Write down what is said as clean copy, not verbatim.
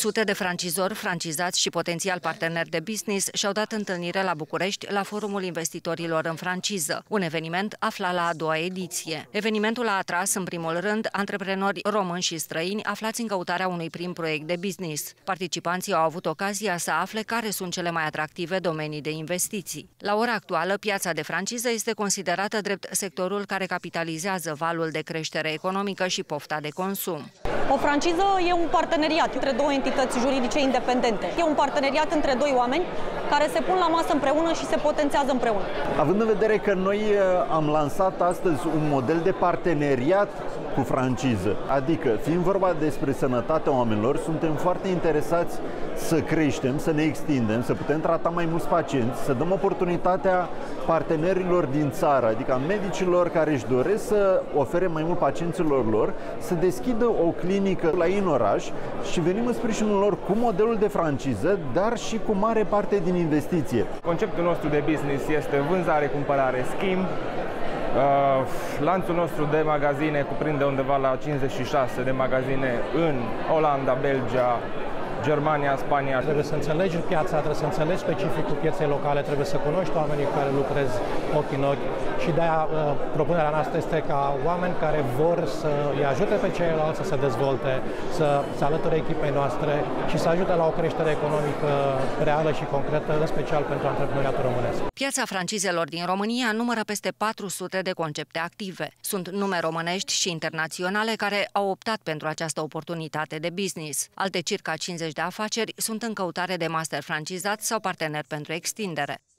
Sute de francizori, francizați și potențial parteneri de business și-au dat întâlnire la București la Forumul Investitorilor în Franciză, un eveniment aflat la a doua ediție. Evenimentul a atras, în primul rând, antreprenori români și străini aflați în căutarea unui prim proiect de business. Participanții au avut ocazia să afle care sunt cele mai atractive domenii de investiții. La ora actuală, piața de franciză este considerată drept sectorul care capitalizează valul de creștere economică și pofta de consum. O franciză e un parteneriat între două entități juridice independente. E un parteneriat între doi oameni care se pun la masă împreună și se potențează împreună. Având în vedere că noi am lansat astăzi un model de parteneriat cu franciză, adică fiind vorba despre sănătatea oamenilor, suntem foarte interesați să creștem, să ne extindem, să putem trata mai mulți pacienți, să dăm oportunitatea partenerilor din țară, adică medicilor care își doresc să ofere mai mult pacienților lor, să deschidă o clinică la ei în oraș și venim în sprijinul lor cu modelul de franciză, dar și cu mare parte din investiție. Conceptul nostru de business este vânzare, cumpărare, schimb. Lanțul nostru de magazine cuprinde undeva la 56 de magazine în Olanda, Belgia, Germania, Spania. Trebuie să înțelegi piața, trebuie să înțelegi specificul pieței locale, trebuie să cunoști oamenii cu care lucrezi ochi în ochi și de-aia propunerea noastră este ca oameni care vor să îi ajute pe ceilalți să se dezvolte, să se alăture echipei noastre și să ajute la o creștere economică reală și concretă, în special pentru antreprenoriatul românesc. Piața francizelor din România numără peste 400 de concepte active. Sunt nume românești și internaționale care au optat pentru această oportunitate de business. Alte circa 50 de afaceri sunt în căutare de master francizați sau parteneri pentru extindere.